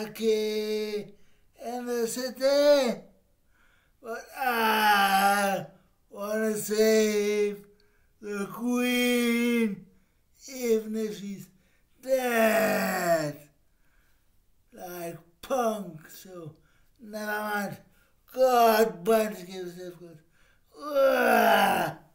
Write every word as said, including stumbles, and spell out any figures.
monarchy in the city, but I want to save the queen, even if she's dead. Like punk, so never mind. God, bunch gives it good.